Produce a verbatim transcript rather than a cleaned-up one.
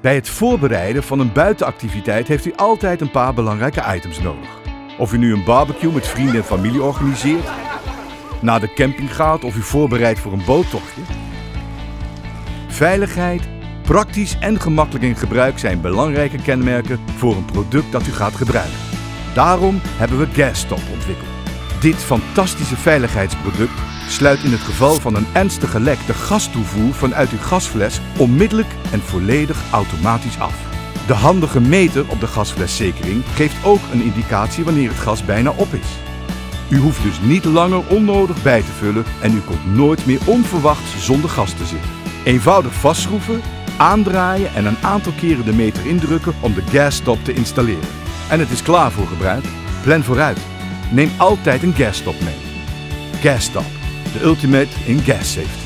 Bij het voorbereiden van een buitenactiviteit heeft u altijd een paar belangrijke items nodig. Of u nu een barbecue met vrienden en familie organiseert, naar de camping gaat of u voorbereidt voor een boottochtje. Veiligheid, praktisch en gemakkelijk in gebruik zijn belangrijke kenmerken voor een product dat u gaat gebruiken. Daarom hebben we GasStop ontwikkeld. Dit fantastische veiligheidsproduct sluit in het geval van een ernstige lek de gastoevoer vanuit uw gasfles onmiddellijk en volledig automatisch af. De handige meter op de gasfleszekering geeft ook een indicatie wanneer het gas bijna op is. U hoeft dus niet langer onnodig bij te vullen en u komt nooit meer onverwachts zonder gas te zitten. Eenvoudig vastschroeven, aandraaien en een aantal keren de meter indrukken om de GasStop te installeren. En het is klaar voor gebruik. Plan vooruit. Neem altijd een GasStop mee. GasStop, de ultimate in gas safety.